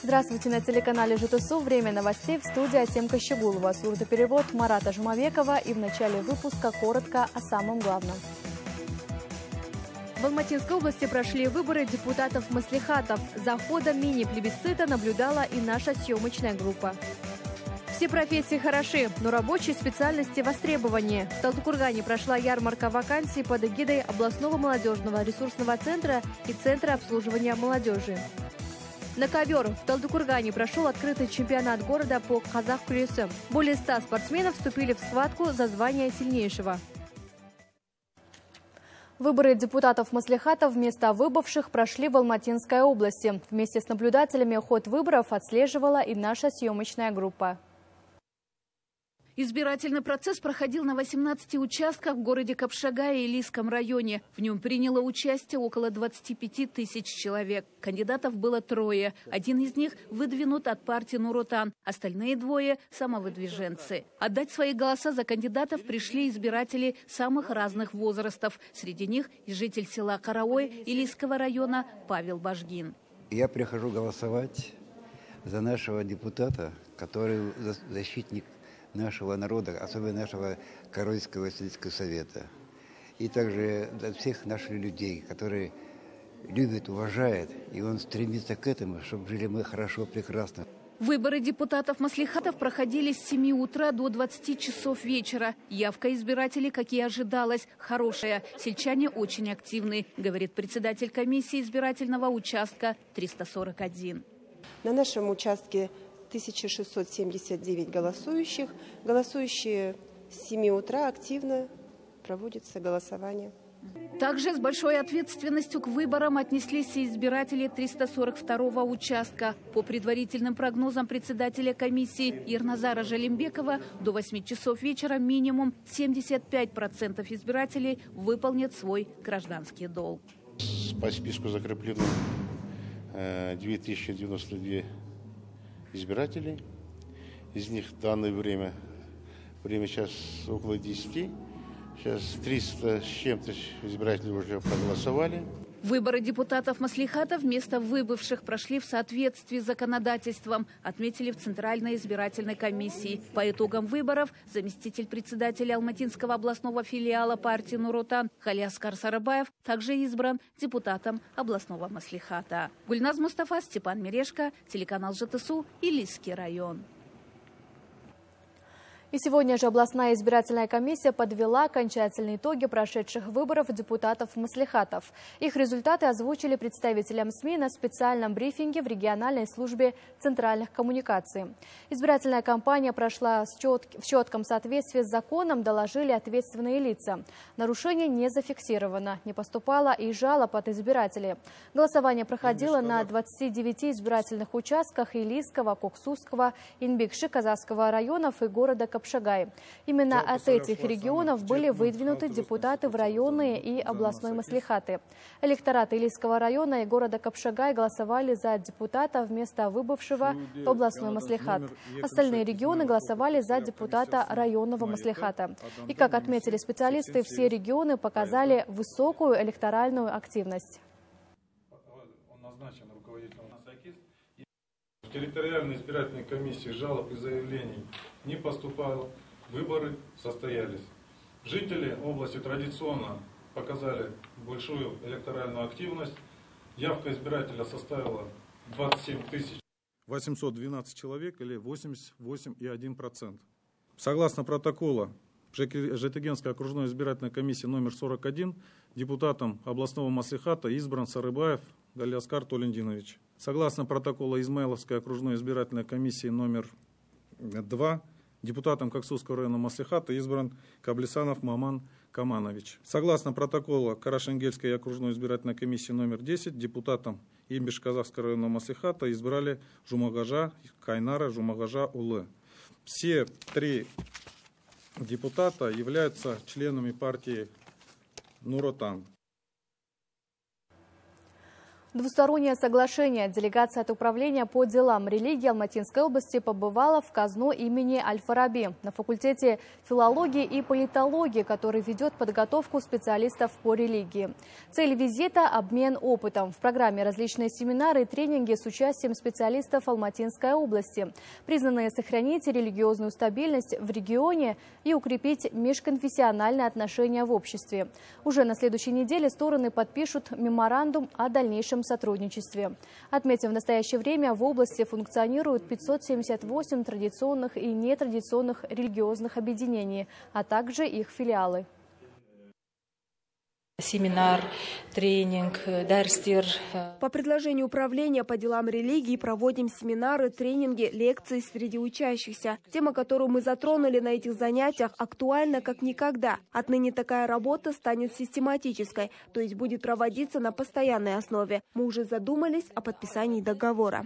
Здравствуйте, на телеканале ЖТСУ. Время новостей, в студии Асемка Щегулова. Сурдоперевод Марата Жумавекова, и в начале выпуска коротко о самом главном. В Алматинской области прошли выборы депутатов-маслихатов. За ходом мини-плебисцита наблюдала и наша съемочная группа. Все профессии хороши, но рабочие специальности востребованы. В Талдыкургане прошла ярмарка вакансий под эгидой областного молодежного ресурсного центра и Центра обслуживания молодежи. На ковер в Талдыкургане прошел открытый чемпионат города по казах-күресі. Более 100 спортсменов вступили в схватку за звание сильнейшего. Выборы депутатов-маслихатов вместо выбывших прошли в Алматинской области. Вместе с наблюдателями ход выборов отслеживала и наша съемочная группа. Избирательный процесс проходил на 18 участках в городе Капшагае и Илийском районе. В нем приняло участие около 25 тысяч человек. Кандидатов было 3. Один из них выдвинут от партии Нур-Отан. Остальные 2 – самовыдвиженцы. Отдать свои голоса за кандидатов пришли избиратели самых разных возрастов. Среди них и житель села Караой Илийского района Павел Бажгин. Я прихожу голосовать за нашего депутата, который защитник нашего народа, особенно нашего Каройского сельского совета. И также для всех наших людей, которые любят, уважают, и он стремится к этому, чтобы жили мы хорошо, прекрасно. Выборы депутатов-маслихатов проходили с 7 утра до 20 часов вечера. Явка избирателей, как и ожидалось, хорошая. Сельчане очень активны, говорит председатель комиссии избирательного участка 341. На нашем участке 1679 голосующих. Голосующие с 7 утра активно проводится голосование. Также с большой ответственностью к выборам отнеслись и избиратели 342-го участка. По предварительным прогнозам председателя комиссии Ерназара Жалимбекова, до 8 часов вечера минимум 75% избирателей выполнят свой гражданский долг. По списку закреплено 2092 избирателей. Из них в данное время сейчас около 10. Сейчас 300 с чем-то избирателей уже проголосовали. Выборы депутатов-маслихатов вместо выбывших прошли в соответствии с законодательством, отметили в Центральной избирательной комиссии. По итогам выборов заместитель председателя Алматинского областного филиала партии Нур-Отан Халиаскар Сарыбаев также избран депутатом областного маслихата. Гульназ Мустафа, Степан Мерешко, телеканал ЖТСУ, Илийский район. И сегодня же областная избирательная комиссия подвела окончательные итоги прошедших выборов депутатов-маслихатов. Их результаты озвучили представителям СМИ на специальном брифинге в региональной службе центральных коммуникаций. Избирательная кампания прошла в четком соответствии с законом, доложили ответственные лица. Нарушений не зафиксировано, не поступало и жалоб от избирателей. Голосование проходило на 29 избирательных участках Илийского, Коксусского, Инбекши, Казахского районов и города Капшагай. Именно от этих регионов были выдвинуты депутаты в районные и областной маслихаты. Электораты Илийского района и города Капшагай голосовали за депутата вместо выбывшего в областной маслихат. Остальные регионы голосовали за депутата районного маслихата. И, как отметили специалисты, все регионы показали высокую электоральную активность. В территориальной избирательной комиссии жалоб и заявлений не поступало, выборы состоялись. Жители области традиционно показали большую электоральную активность. Явка избирателя составила 27 812 человек или 88,1%. Согласно протоколу Житигенской окружной избирательной комиссии номер 41, депутатом областного маслихата избран Сарыбаев Галиаскар Толендинович. Согласно протоколу Измайловской окружной избирательной комиссии номер 2, депутатом Коксусского районного маслихата избран Каблисанов Маман Каманович. Согласно протоколу Карашенгельской окружной избирательной комиссии номер 10, депутатом Имбиш-Казахского районного маслихата избрали Жумагажа Кайнара Жумагажа Улы. Все 3 депутата являются членами партии Нур-Отан. Двустороннее соглашение. Делегация от Управления по делам религии Алматинской области побывала в казну имени Аль-Фараби на факультете филологии и политологии, который ведет подготовку специалистов по религии. Цель визита – обмен опытом. В программе различные семинары и тренинги с участием специалистов Алматинской области, признанные сохранить религиозную стабильность в регионе и укрепить межконфессиональные отношения в обществе. Уже на следующей неделе стороны подпишут меморандум о дальнейшем сотрудничестве. Отметим, в настоящее время в области функционируют 578 традиционных и нетрадиционных религиозных объединений, а также их филиалы. Семинар, тренинг, дарстир. По предложению Управления по делам религии проводим семинары, тренинги, лекции среди учащихся. Тема, которую мы затронули на этих занятиях, актуальна как никогда. Отныне такая работа станет систематической, то есть будет проводиться на постоянной основе. Мы уже задумались о подписании договора.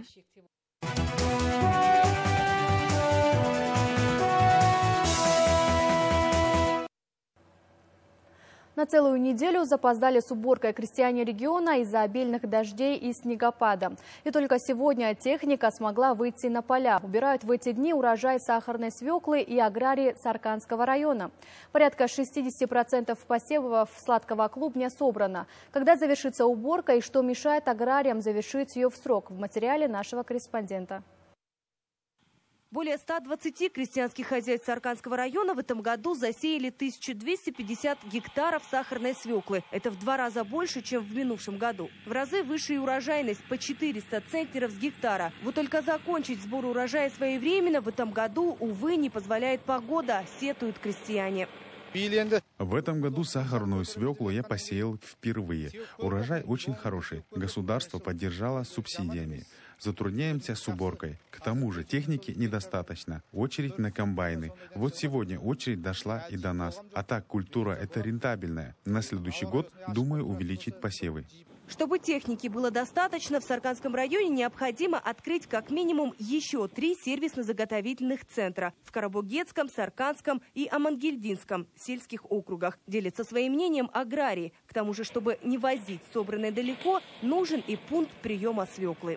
На целую неделю запоздали с уборкой крестьяне региона из-за обильных дождей и снегопада. И только сегодня техника смогла выйти на поля. Убирают в эти дни урожай сахарной свеклы и аграрии Сарканского района. Порядка 60% посевов сладкого клубня собрано. Когда завершится уборка и что мешает аграриям завершить ее в срок? В материале нашего корреспондента. Более 120 крестьянских хозяйств Сарканского района в этом году засеяли 1250 гектаров сахарной свеклы. Это в 2 раза больше, чем в минувшем году. В разы выше и урожайность по 400 центнеров с гектара. Вот только закончить сбор урожая своевременно в этом году, увы, не позволяет погода, сетуют крестьяне. В этом году сахарную свеклу я посеял впервые. Урожай очень хороший. Государство поддержало субсидиями. Затрудняемся с уборкой. К тому же техники недостаточно. Очередь на комбайны. Вот сегодня очередь дошла и до нас. А так культура это рентабельная. На следующий год думаю увеличить посевы. Чтобы техники было достаточно, в Сарканском районе необходимо открыть как минимум еще 3 сервисно-заготовительных центра в Карабогетском, Сарканском и Амангельдинском сельских округах. Делятся своим мнением аграрии. К тому же, чтобы не возить собранное далеко, нужен и пункт приема свеклы.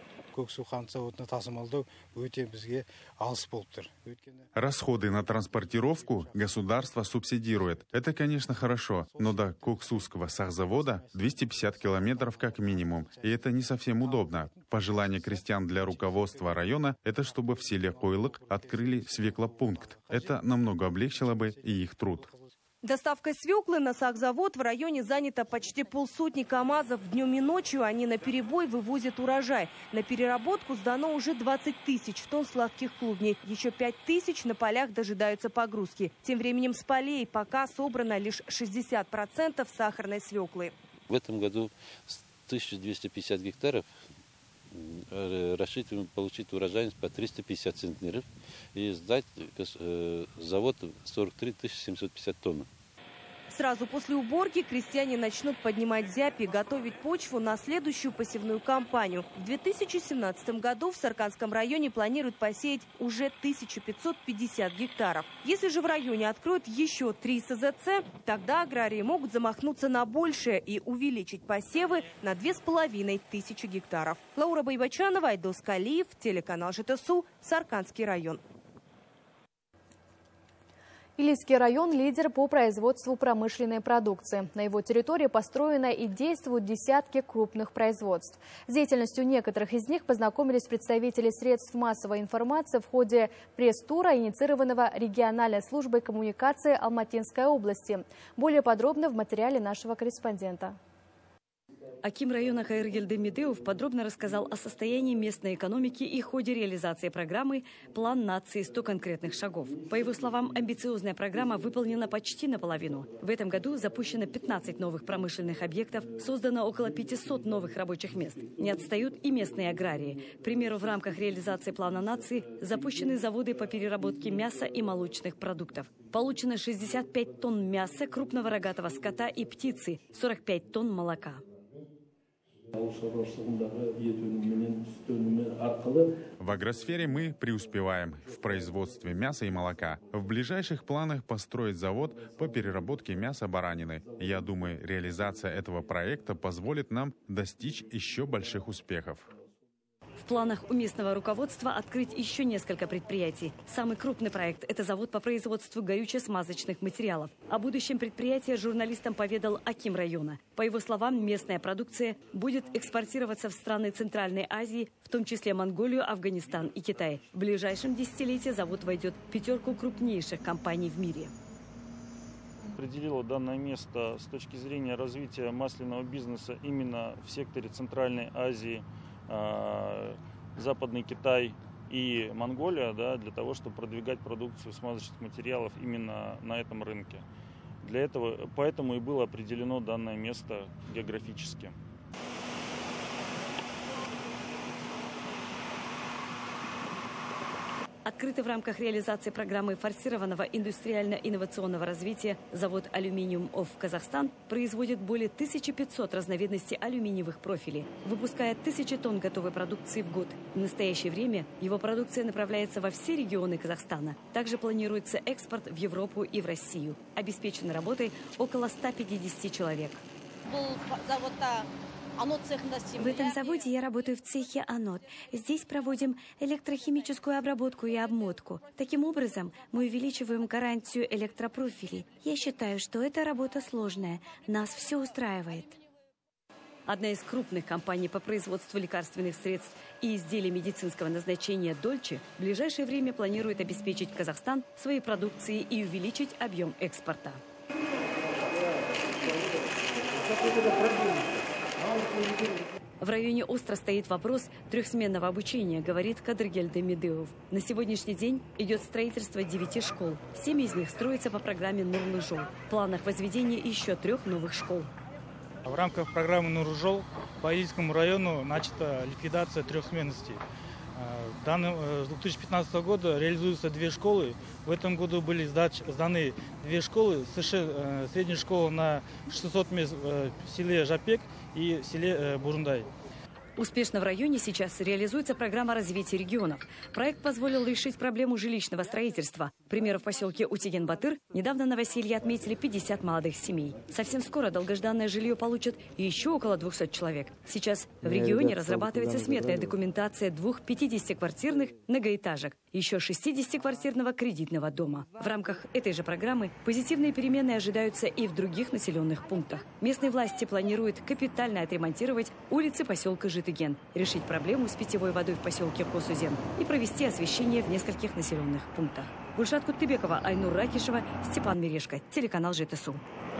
Расходы на транспортировку государство субсидирует. Это, конечно, хорошо, но до Коксусского сахзавода 250 километров как минимум. И это не совсем удобно. Пожелание крестьян для руководства района – это чтобы в селе Койлык открыли свеклопункт. Это намного облегчило бы и их труд. Доставкой свеклы на сахзавод в районе занято почти 50 КАМАЗов. Днем и ночью они наперебой вывозят урожай. На переработку сдано уже 20 тысяч тонн сладких клубней. Еще 5 тысяч на полях дожидаются погрузки. Тем временем с полей пока собрано лишь 60% сахарной свеклы. В этом году 1250 гектаров рассчитываем получить урожайность по 350 центнеров и сдать завод 43 750 тонн. Сразу после уборки крестьяне начнут поднимать зябь и готовить почву на следующую посевную кампанию. В 2017 году в Сарканском районе планируют посеять уже 1550 гектаров. Если же в районе откроют еще 3 СЗЦ, тогда аграрии могут замахнуться на большее и увеличить посевы на 2500 гектаров. Лаура Байбачанова, Айдос Калиев, телеканал ЖТСУ, Сарканский район. Илийский район – лидер по производству промышленной продукции. На его территории построено и действуют десятки крупных производств. С деятельностью некоторых из них познакомились представители средств массовой информации в ходе пресс-тура, инициированного региональной службой коммуникации Алматинской области. Более подробно в материале нашего корреспондента. Аким района Каиргельды Медеев подробно рассказал о состоянии местной экономики и ходе реализации программы «План нации. 100 конкретных шагов». По его словам, амбициозная программа выполнена почти наполовину. В этом году запущено 15 новых промышленных объектов, создано около 500 новых рабочих мест. Не отстают и местные аграрии. К примеру, в рамках реализации плана нации запущены заводы по переработке мяса и молочных продуктов. Получено 65 тонн мяса, крупного рогатого скота и птицы, 45 тонн молока. В агросфере мы преуспеваем в производстве мяса и молока. В ближайших планах построить завод по переработке мяса баранины. Я думаю, реализация этого проекта позволит нам достичь еще больших успехов. В планах у местного руководства открыть еще несколько предприятий. Самый крупный проект – это завод по производству горюче-смазочных материалов. О будущем предприятия журналистам поведал аким района. По его словам, местная продукция будет экспортироваться в страны Центральной Азии, в том числе Монголию, Афганистан и Китай. В ближайшем десятилетии завод войдет в пятерку крупнейших компаний в мире. Определило данное место с точки зрения развития масляного бизнеса именно в секторе Центральной Азии, Западный Китай и Монголия, да, для того, чтобы продвигать продукцию смазочных материалов именно на этом рынке. Поэтому и было определено данное место географически. Открытый в рамках реализации программы форсированного индустриально-инновационного развития завод «Алюминиум ОФ Казахстан» производит более 1500 разновидностей алюминиевых профилей, выпуская 1000 тонн готовой продукции в год. В настоящее время его продукция направляется во все регионы Казахстана. Также планируется экспорт в Европу и в Россию. Обеспечены работой около 150 человек. В этом заводе я работаю в цехе анод. Здесь проводим электрохимическую обработку и обмотку. Таким образом, мы увеличиваем гарантию электропрофилей. Я считаю, что эта работа сложная. Нас все устраивает. Одна из крупных компаний по производству лекарственных средств и изделий медицинского назначения «Дольче» в ближайшее время планирует обеспечить Казахстан своей продукцией и увеличить объем экспорта. В районе остро стоит вопрос трехсменного обучения, говорит Кадыргель Демидеов. На сегодняшний день идет строительство 9 школ. 7 из них строятся по программе «Нурлы жол». В планах возведения еще 3 новых школ. В рамках программы «Нурлы жол» по Илийскому району начата ликвидация трехсменности. С 2015 года реализуются 2 школы. В этом году были сданы 2 школы. Средняя школа на 600 мест в селе Жапек и в селе Бурундай. Успешно в районе сейчас реализуется программа развития регионов. Проект позволил решить проблему жилищного строительства. К примеру, в поселке Утеген-Батыр недавно новоселье отметили 50 молодых семей. Совсем скоро долгожданное жилье получат еще около 200 человек. Сейчас в регионе разрабатывается сметная документация 2 50-квартирных многоэтажек, еще 60-квартирного кредитного дома. В рамках этой же программы позитивные перемены ожидаются и в других населенных пунктах. Местные власти планируют капитально отремонтировать улицы поселка Житыген, решить проблему с питьевой водой в поселке Косузен и провести освещение в нескольких населенных пунктах. Гульшат Куттыбекова, Айнур Ракишева, Степан Мерешко, телеканал ЖТСУ.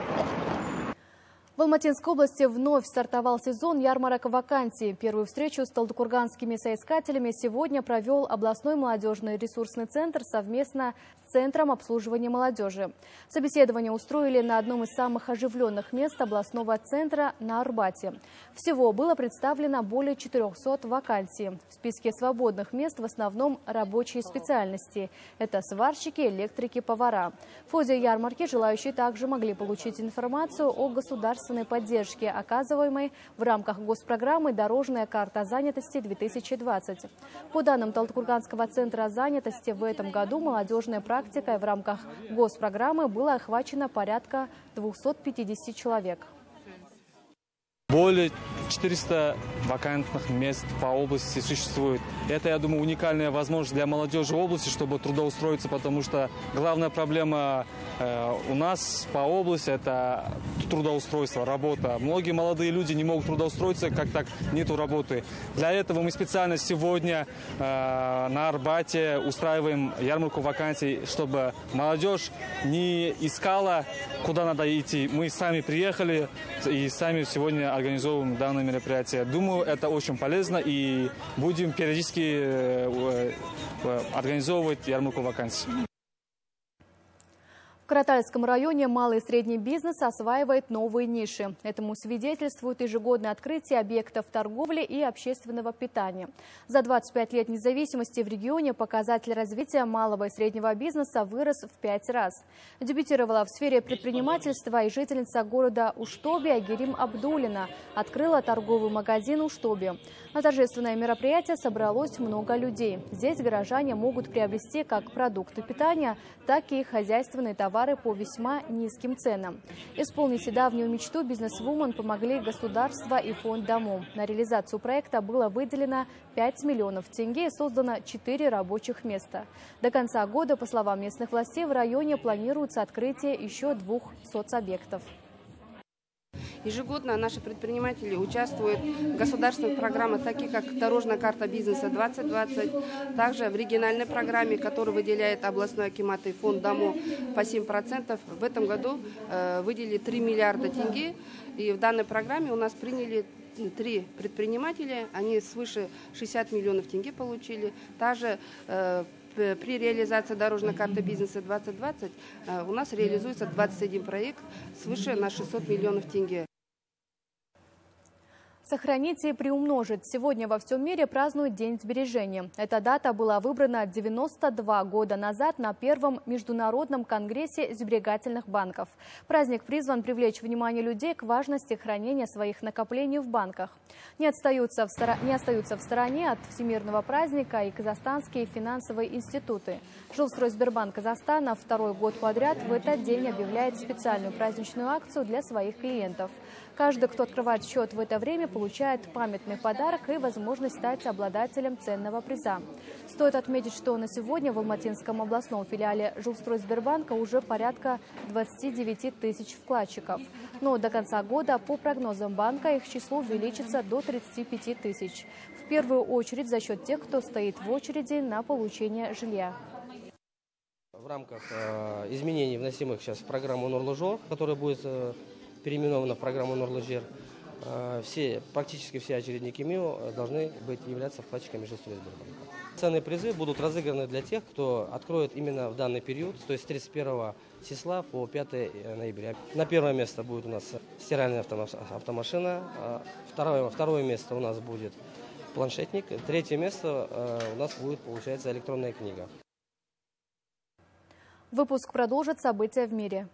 В Алматинской области вновь стартовал сезон ярмарок вакансий. Первую встречу с талдыкурганскими соискателями сегодня провел областной молодежный ресурсный центр совместно с Центром обслуживания молодежи. Собеседование устроили на одном из самых оживленных мест областного центра на Арбате. Всего было представлено более 400 вакансий. В списке свободных мест в основном рабочие специальности. Это сварщики, электрики, повара. В ходе ярмарки желающие также могли получить информацию о государственной поддержке, оказываемой в рамках госпрограммы «Дорожная карта занятости-2020». По данным Талдыкурганского центра занятости, в этом году молодежной практикой в рамках госпрограммы было охвачено порядка 250 человек. Более 400 вакантных мест по области существует. Это, я думаю, уникальная возможность для молодежи области, чтобы трудоустроиться, потому что главная проблема у нас по области – это трудоустройство, работа. Многие молодые люди не могут трудоустроиться, как так нету работы. Для этого мы специально сегодня на Арбате устраиваем ярмарку вакансий, чтобы молодежь не искала, куда надо идти. Мы сами приехали и сами сегодня организовываем данное мероприятие. Думаю, это очень полезно, и будем периодически организовывать ярмарку вакансий. В Каратальском районе малый и средний бизнес осваивает новые ниши. Этому свидетельствует ежегодное открытие объектов торговли и общественного питания. За 25 лет независимости в регионе показатель развития малого и среднего бизнеса вырос в 5 раз. Дебютировала в сфере предпринимательства и жительница города Уштобе Агирим Абдулина открыла торговый магазин «Уштобе». На торжественное мероприятие собралось много людей. Здесь горожане могут приобрести как продукты питания, так и хозяйственные товары по весьма низким ценам. Исполнить давнюю мечту бизнесвумен помогли государство и фонд «Дому». На реализацию проекта было выделено 5 миллионов тенге и создано 4 рабочих места. До конца года, по словам местных властей, в районе планируется открытие еще 2 соцобъектов. Ежегодно наши предприниматели участвуют в государственных программах, таких как «Дорожная карта бизнеса 2020», также в региональной программе, которую выделяет областной акимат и фонд «Дому» по 7%. В этом году выделили 3 миллиарда тенге, и в данной программе у нас приняли 3 предпринимателя, они свыше 60 миллионов тенге получили. Также при реализации дорожной карты бизнеса 2020 у нас реализуется 21 проект свыше на 600 миллионов тенге. Сохранить и приумножить. Сегодня во всем мире празднуют День сбережения. Эта дата была выбрана 92 года назад на первом международном конгрессе сберегательных банков. Праздник призван привлечь внимание людей к важности хранения своих накоплений в банках. Не остаются в стороне от всемирного праздника и казахстанские финансовые институты. Жилстройсбербанк Казахстана второй год подряд в этот день объявляет специальную праздничную акцию для своих клиентов. Каждый, кто открывает счет в это время, получает памятный подарок и возможность стать обладателем ценного приза. Стоит отметить, что на сегодня в Алматинском областном филиале Жилстройсбербанка уже порядка 29 тысяч вкладчиков. Но до конца года, по прогнозам банка, их число увеличится до 35 тысяч. В первую очередь за счет тех, кто стоит в очереди на получение жилья. В рамках изменений, вносимых сейчас в программу Нурлы-Жол, которая будет переименована в программу Нурлы-Жер, практически все очередники МИО должны являться вкладчиками Жилстройсбербанка. Ценные призы будут разыграны для тех, кто откроет именно в данный период, то есть с 31 числа по 5 ноября. На первое место будет у нас стиральная автомашина, второе место у нас будет планшетник, третье место у нас будет, получается, электронная книга. Выпуск продолжит события в мире.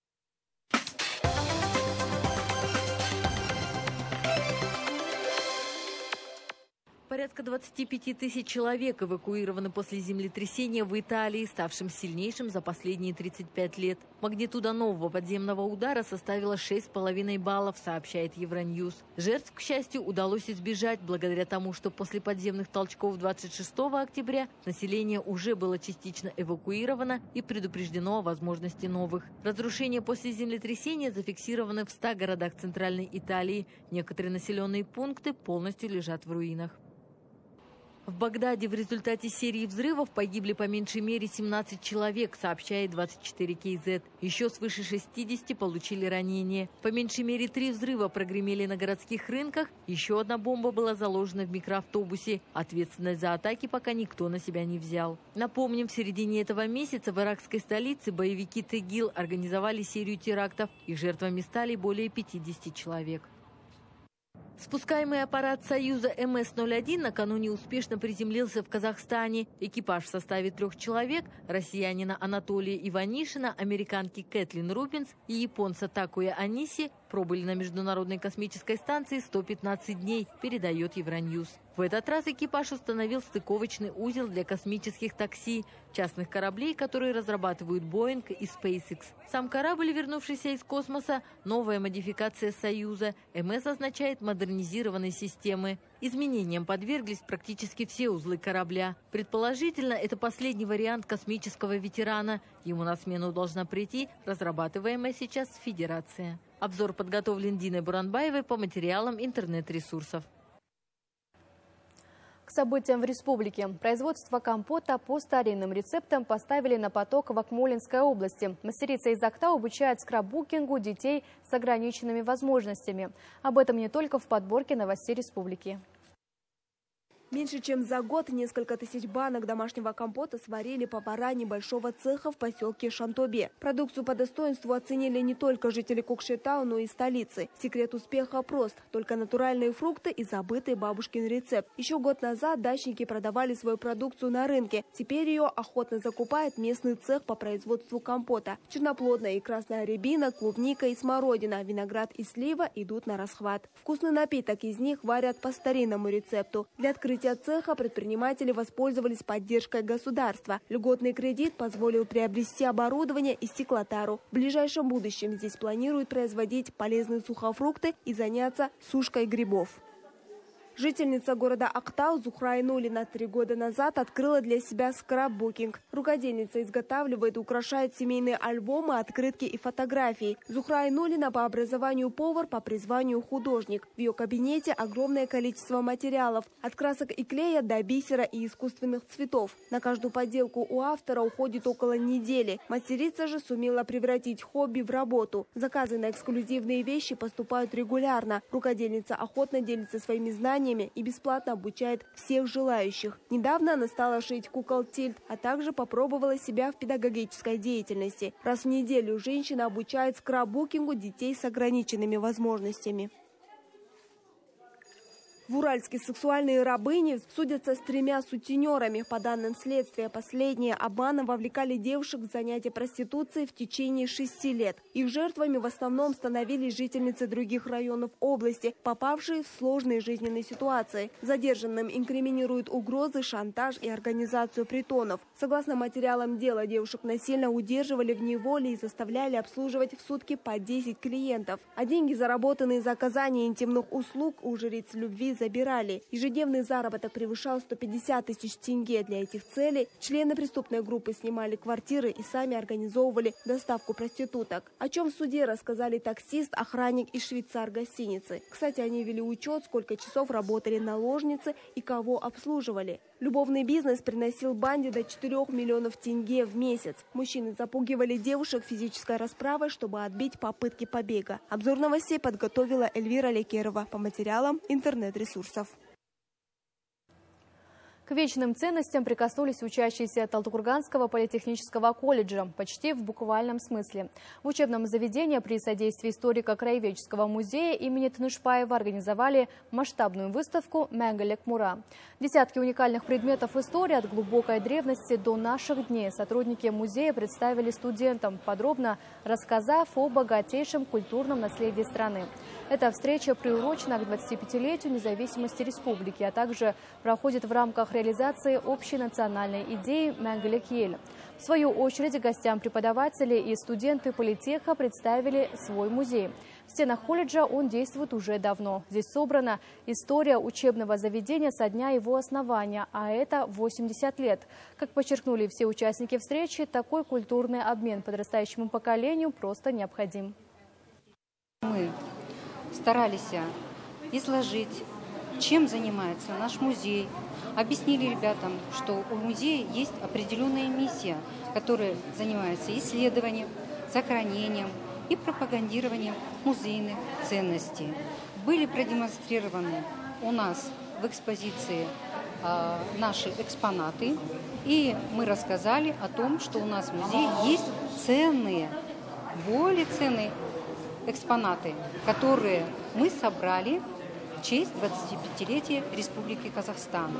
Порядка 25 тысяч человек эвакуированы после землетрясения в Италии, ставшим сильнейшим за последние 35 лет. Магнитуда нового подземного удара составила 6,5 баллов, сообщает Евроньюз. Жертв, к счастью, удалось избежать благодаря тому, что после подземных толчков 26 октября население уже было частично эвакуировано и предупреждено о возможности новых. Разрушения после землетрясения зафиксированы в 100 городах Центральной Италии. Некоторые населенные пункты полностью лежат в руинах. В Багдаде в результате серии взрывов погибли по меньшей мере 17 человек, сообщает 24 КЗ. Еще свыше 60 получили ранения. По меньшей мере 3 взрыва прогремели на городских рынках. Еще одна бомба была заложена в микроавтобусе. Ответственность за атаки пока никто на себя не взял. Напомним, в середине этого месяца в иракской столице боевики ТГИЛ организовали серию терактов. Их жертвами стали более 50 человек. Спускаемый аппарат «Союза» МС-01 накануне успешно приземлился в Казахстане. Экипаж в составе 3 человек – россиянина Анатолия Иванишина, американки Кэтлин Рубинс и японца Такуя Аниси – пробыли на Международной космической станции 115 дней, передает Евроньюз. В этот раз экипаж установил стыковочный узел для космических такси, частных кораблей, которые разрабатывают Boeing и SpaceX. Сам корабль, вернувшийся из космоса, новая модификация «Союза». МС означает модернизированные системы. Изменениям подверглись практически все узлы корабля. Предположительно, это последний вариант космического ветерана. Ему на смену должна прийти разрабатываемая сейчас Федерация. Обзор подготовлен Диной Буранбаевой по материалам интернет-ресурсов. К событиям в республике. Производство компота по старинным рецептам поставили на поток в Акмолинской области. Мастерица из Актау обучает скраббукингу детей с ограниченными возможностями. Об этом не только в подборке новостей республики. Меньше чем за год несколько тысяч банок домашнего компота сварили повара небольшого цеха в поселке Шантобе. Продукцию по достоинству оценили не только жители Кокшетау, но и столицы. Секрет успеха прост. Только натуральные фрукты и забытый бабушкин рецепт. Еще год назад дачники продавали свою продукцию на рынке. Теперь ее охотно закупает местный цех по производству компота. Черноплодная и красная рябина, клубника и смородина, виноград и слива идут на расхват. Вкусный напиток из них варят по старинному рецепту. Для открытия цеха предприниматели воспользовались поддержкой государства. Льготный кредит позволил приобрести оборудование и стеклотару. В ближайшем будущем здесь планируют производить полезные сухофрукты и заняться сушкой грибов. Жительница города Актау Зухра Айнуллина 3 года назад открыла для себя скраббукинг. Рукодельница изготавливает и украшает семейные альбомы, открытки и фотографии. Зухра Айнуллина по образованию повар, по призванию художник. В ее кабинете огромное количество материалов. От красок и клея до бисера и искусственных цветов. На каждую поделку у автора уходит около недели. Мастерица же сумела превратить хобби в работу. Заказы на эксклюзивные вещи поступают регулярно. Рукодельница охотно делится своими знаниями и бесплатно обучает всех желающих. Недавно она стала шить кукол тильт, а также попробовала себя в педагогической деятельности. Раз в неделю женщина обучает скраббукингу детей с ограниченными возможностями. В Уральске сексуальные рабыни судятся с 3 сутенерами. По данным следствия, последние обманом вовлекали девушек в занятия проституцией в течение 6 лет. Их жертвами в основном становились жительницы других районов области, попавшие в сложные жизненные ситуации. Задержанным инкриминируют угрозы, шантаж и организацию притонов. Согласно материалам дела, девушек насильно удерживали в неволе и заставляли обслуживать в сутки по 10 клиентов. А деньги, заработанные за оказание интимных услуг, у жриц любви забирали. Ежедневный заработок превышал 150 тысяч тенге. Для этих целей члены преступной группы снимали квартиры и сами организовывали доставку проституток. О чем в суде рассказали таксист, охранник и швейцар гостиницы. Кстати, они вели учет, сколько часов работали наложницы и кого обслуживали. Любовный бизнес приносил банде до 4 миллионов тенге в месяц. Мужчины запугивали девушек физической расправой, чтобы отбить попытки побега. Обзор новостей подготовила Эльвира Лекерова по материалам интернет-ресурсов. К вечным ценностям прикоснулись учащиеся Талдыкурганского политехнического колледжа, почти в буквальном смысле. В учебном заведении при содействии историко-краеведческого музея имени Тынышпаева организовали масштабную выставку «Мәңгілік мұра». Десятки уникальных предметов истории от глубокой древности до наших дней сотрудники музея представили студентам, подробно рассказав о богатейшем культурном наследии страны. Эта встреча приурочена к 25-летию независимости республики, а также проходит в рамках реализации общей национальной идеи «Мәңгілік ел». В свою очередь гостям преподаватели и студенты политеха представили свой музей. В стенах колледжа он действует уже давно. Здесь собрана история учебного заведения со дня его основания, а это 80 лет. Как подчеркнули все участники встречи, такой культурный обмен подрастающему поколению просто необходим. Мы старались изложить, чем занимается наш музей. Объяснили ребятам, что у музея есть определенная миссия, которая занимается исследованием, сохранением и пропагандированием музейных ценностей. Были продемонстрированы у нас в экспозиции наши экспонаты, и мы рассказали о том, что у нас в музее есть ценные, более ценные экспонаты, которые мы собрали в честь 25-летия Республики Казахстан.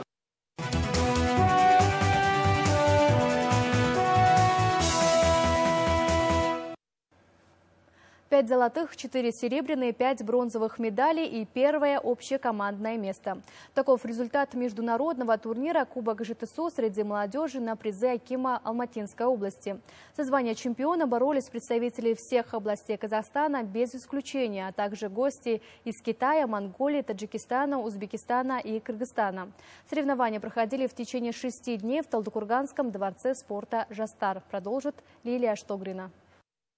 5 золотых, 4 серебряные, 5 бронзовых медалей и первое общекомандное место. Таков результат международного турнира Кубок ЖТСУ среди молодежи на призы Акима Алматинской области. За звание чемпиона боролись представители всех областей Казахстана без исключения, а также гости из Китая, Монголии, Таджикистана, Узбекистана и Кыргызстана. Соревнования проходили в течение 6 дней в Талдыкурганском дворце спорта «Жастар». Продолжит Лилия Штогрина.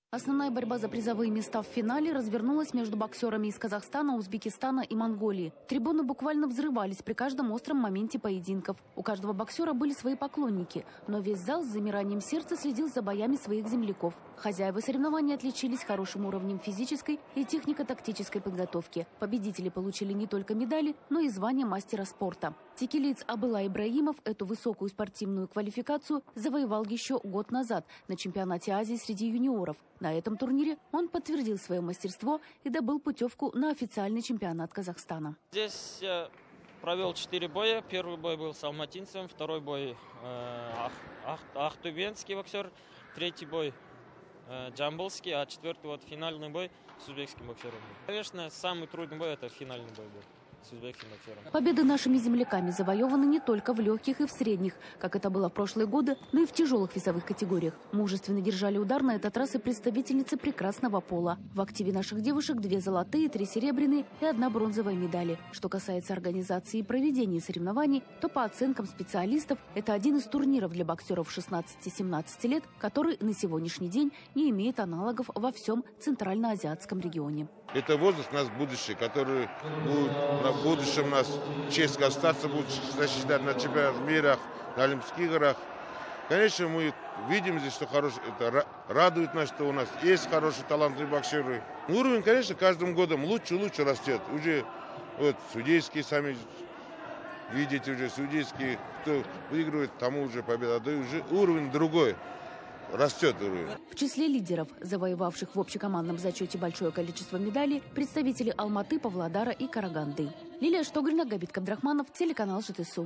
Основная борьба за призовые места в финале развернулась между боксерами из Казахстана, Узбекистана и Монголии. Трибуны буквально взрывались при каждом остром моменте поединков. У каждого боксера были свои поклонники, но весь зал с замиранием сердца следил за боями своих земляков. Хозяева соревнований отличились хорошим уровнем физической и технико-тактической подготовки. Победители получили не только медали, но и звание мастера спорта. Текилиец Абылай Ибраимов эту высокую спортивную квалификацию завоевал еще год назад на чемпионате Азии среди юниоров. На этом турнире он подтвердил свое мастерство и добыл путевку на официальный чемпионат Казахстана. Здесь я провел 4 боя. Первый бой был с алматинцем, второй бой ахтубенский боксер, третий бой джамбулский, а четвертый финальный бой с узбекским боксером. Конечно, самый трудный бой — это финальный бой был. Победы нашими земляками завоеваны не только в легких и в средних, как это было в прошлые годы, но и в тяжелых весовых категориях. Мужественно держали удар на этот раз и представительницы прекрасного пола. В активе наших девушек 2 золотые, 3 серебряные и 1 бронзовая медали. Что касается организации и проведения соревнований, то по оценкам специалистов это один из турниров для боксеров 16-17 лет, который на сегодняшний день не имеет аналогов во всем Центральноазиатском регионе. Это возраст у нас будущее, который в будущем нас честь остаться будет защищать на чемпионатах мира, на Олимпийских играх. Конечно, мы видим здесь, что это радует нас, что у нас есть хорошие талантливые боксеры. Уровень, конечно, каждым годом лучше и лучше растет. Уже судейские сами видите, уже судейские, кто выигрывает, тому уже победа. Да уже уровень другой. Растет уровень. В числе лидеров, завоевавших в общекомандном зачете большое количество медалей, представители Алматы, Павлодара и Караганды. Лилия Штогрина, Габит Кабдрахманов, телеканал ЖТСУ.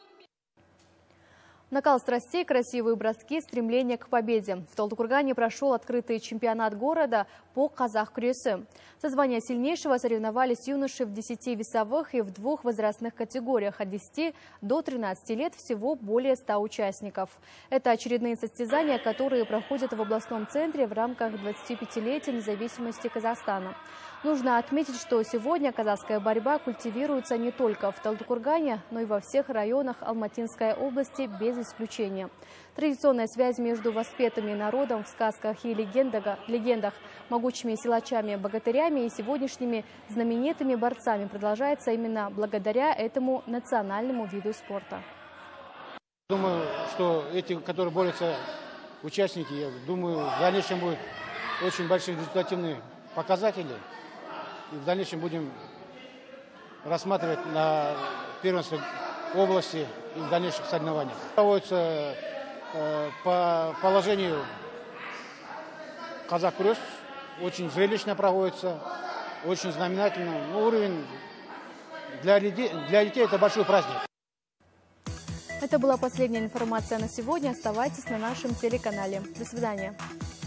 Накал страстей, красивые броски, стремление к победе. В Талдыкургане прошел открытый чемпионат города по казах-күресі. За звание сильнейшего соревновались юноши в 10 весовых и в 2 возрастных категориях от 10 до 13 лет, всего более 100 участников. Это очередные состязания, которые проходят в областном центре в рамках 25-летия независимости Казахстана. Нужно отметить, что сегодня казахская борьба культивируется не только в Талдыкургане, но и во всех районах Алматинской области без исключения. Традиционная связь между воспетыми народом в сказках и легендах, могучими силачами-богатырями и сегодняшними знаменитыми борцами продолжается именно благодаря этому национальному виду спорта. Думаю, что эти, которые борются, участники, я думаю, в дальнейшем будут очень большие результативные показатели. И в дальнейшем будем рассматривать на первенстве области и в дальнейших соревнованиях. Проводится по положению казах-күрес, очень зрелищно проводится, очень знаменательно. Уровень для детей это большой праздник. Это была последняя информация на сегодня. Оставайтесь на нашем телеканале. До свидания.